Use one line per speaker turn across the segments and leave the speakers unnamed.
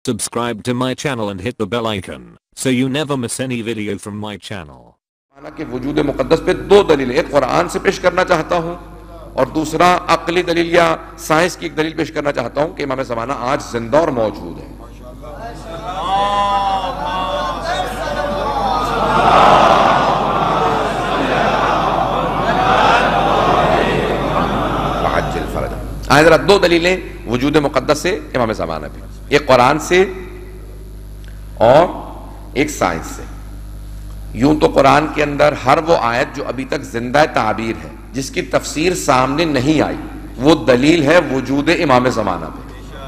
Subscribe to my channel and hit the bell icon so you never miss any video from my channel.
کہ وجود مقدس پہ دو دلیل، ایک قرآن سے پیش کرنا چاہتا ہوں اور دوسرا عقلی دلیل یا سائنس کی ایک دلیل پیش کرنا چاہتا ہوں کہ امام زمانہ آج زندہ اور موجود ہے۔ آئے ذرا دو دلیلیں وجود مقدس سے امام زمانہ پہ، ایک قرآن سے اور ایک سائنس سے۔ یوں تو قرآن کے اندر ہر وہ آیت جو ابھی تک زندہ تعبیر ہے، جس کی تفسیر سامنے نہیں آئی، وہ دلیل ہے وجود امام زمانہ پہ۔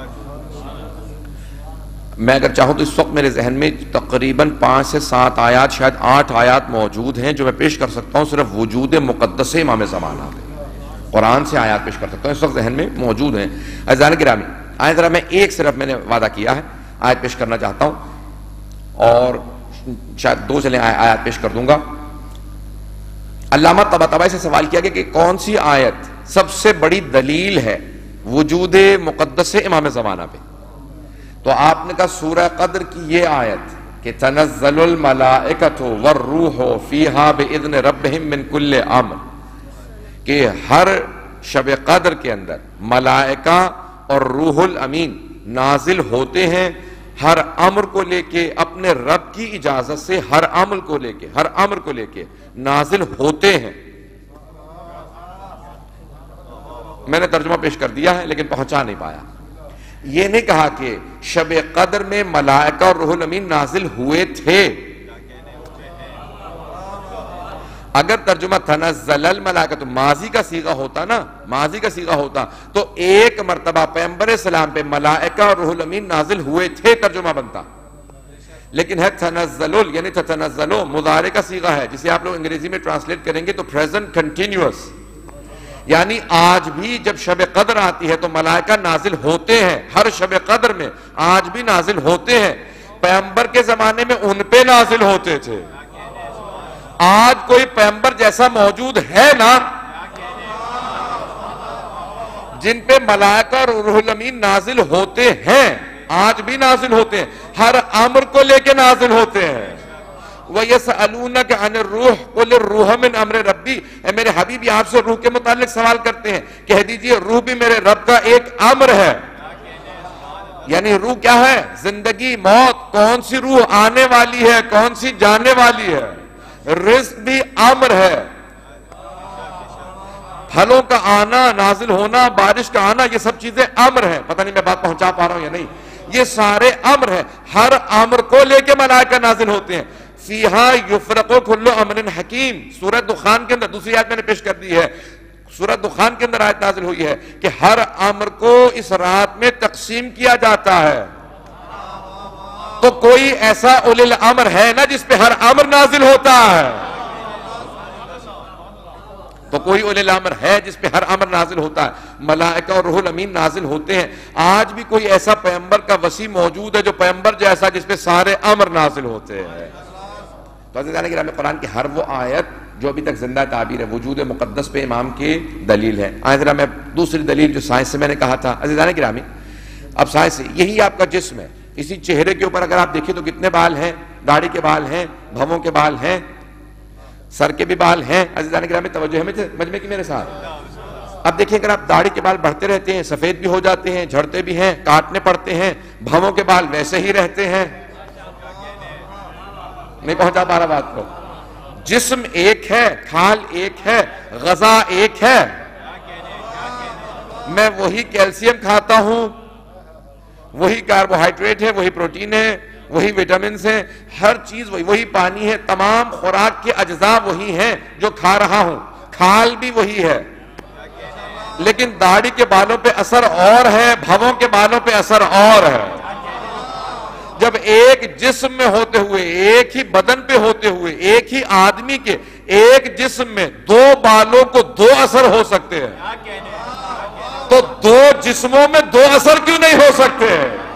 میں اگر چاہوں تو اس وقت میرے ذہن میں تقریباً 5 سے 7 آیات، شاید 8 آیات موجود ہیں جو میں پیش کر سکتا ہوں صرف وجود مقدس امام زمانہ پہ۔ قرآن سے آیات پیش کر سکتا ہوں، اس وقت ذہن میں موجود ہیں۔ عزیزان گرامی، آئے ذرا میں ایک صرف میں نے وعدہ کیا ہے آیت پیش کرنا چاہتا ہوں اور شاید 2 چلیں آیات پیش کر دوں گا۔ علامہ طباطبائی سے سوال کیا گیا کہ کون سی آیت سب سے بڑی دلیل ہے وجود مقدس امام زمانہ پہ؟ تو آپ نے کہا سورہ قدر کی یہ آیت کہ تنزل الملائکۃ والروح فیہا باذن ربہم من کل امر، کہ ہر شب قدر کے اندر ملائکہ اور روح الامین نازل ہوتے ہیں ہر امر کو لے کے، اپنے رب کی اجازت سے ہر امر کو لے کے نازل ہوتے ہیں۔ میں نے ترجمہ پیش کر دیا ہے لیکن پہنچا نہیں پایا۔ یہ نہیں کہا کہ شب قدر میں ملائکہ اور روح الامین نازل ہوئے تھے۔ اگر ترجمہ تنزل الملائکہ تو ماضی کا صیغہ ہوتا تو ایک مرتبہ پیغمبر اسلام پہ ملائکہ اور روح الامین نازل ہوئے تھے ترجمہ بنتا، لیکن ہے تنزل، یعنی تتنزلو مضارع کا صیغہ ہے، جسے آپ لوگ انگریزی میں ٹرانسلیٹ کریں گے تو پریزنٹ کنٹینیوس، یعنی آج بھی جب شب قدر آتی ہے تو ملائکہ نازل ہوتے ہیں، ہر شب قدر میں آج بھی نازل ہوتے ہیں۔ پیغمبر کے زمانے میں ان پہ نازل ہوتے تھے، آج کوئی پیغمبر جیسا موجود ہے نا جن پہ ملائکہ اور روح الامین نازل ہوتے ہیں، آج بھی نازل ہوتے ہیں، ہر امر کو لے کے نازل ہوتے ہیں۔ وَيَسْأَلُونَكَ عَنِ الرُّوحِ قُلِ الرُّوحُ مِنْ أَمْرِ رَبِّي، اے میرے حبیب آپ سے روح کے متعلق سوال کرتے ہیں، کہہ دیجئے روح بھی میرے رب کا ایک امر ہے۔ یعنی روح کیا ہے؟ زندگی، موت، کون سی روح آنے والی ہے، کون سی جانے والی ہے۔ رزق بھی امر ہے، پھلوں کا آنا، نازل ہونا، بارش کا آنا، یہ سب چیزیں امر ہیں۔ پتہ نہیں میں بات پہنچا پا رہا ہوں یا نہیں، یہ سارے امر ہیں، ہر امر کو لے کے ملائکہ نازل ہوتے ہیں۔ فیہا یفرق کل امر حکیم، سورہ دخان کے اندر دوسری آیت میں نے پیش کر دی ہے، سورہ دخان کے اندر آیت نازل ہوئی ہے کہ ہر امر کو اس رات میں تقسیم کیا جاتا ہے۔ تو کوئی ایسا اولی الامر ہے نا جس پہ ہر امر نازل ہوتا ہے، تو کوئی اولی الامر ہے جس پہ ہر امر نازل ہوتا ہے، ملائکہ اور روح الامین نازل ہوتے ہیں۔ آج بھی کوئی ایسا پیغمبر کا وسیع موجود ہے جو پیغمبر جیسا جس پہ سارے امر نازل ہوتے ہیں۔ تو عزیزان گرامی، قرآن کی ہر وہ آیت جو ابھی تک زندہ تعبیر ہے وجود مقدس پہ امام کی دلیل ہے۔ آئے ذرا میں دوسری دلیل جو سائنس سے میں نے کہا تھا، عزیزان گرامی اب سائنس سے یہی آپ کا جسم ہے، اسی چہرے کے اوپر اگر آپ دیکھیں تو کتنے بال ہیں؟ داڑھی کے بال ہیں، بھووں کے بال ہیں، سر کے بھی بال ہیں۔ عزیزان گرامی توجہ ہے مجمع کی میرے ساتھ۔ اب دیکھیں اگر آپ داڑھی کے بال بڑھتے رہتے ہیں، سفید بھی ہو جاتے ہیں، جھڑتے بھی ہیں، کاٹنے پڑتے ہیں، بھووں کے بال ویسے ہی رہتے ہیں۔ نہیں پہنچا پا رہا بات کو؟ جسم ایک ہے، کھال ایک ہے، غذا ایک ہے، میں وہی کیلشیم کھاتا ہوں، وہی کاربوہائیڈریٹ ہے، وہی پروٹین ہے، وہی وٹامنز ہیں، ہر چیز وہی پانی ہے، تمام خوراک کے اجزاء وہی ہیں جو کھا رہا ہوں، کھال بھی وہی ہے، لیکن داڑھی کے بالوں پہ اثر اور ہے، بھووں کے بالوں پہ اثر اور ہے۔ جب ایک جسم میں ہوتے ہوئے، ایک ہی بدن پہ ہوتے ہوئے، ایک ہی آدمی کے ایک جسم میں 2 بالوں کو 2 اثر ہو سکتے ہیں، تو 2 جسموں میں 2 اثر کیوں نہیں ہو سکتے ہیں؟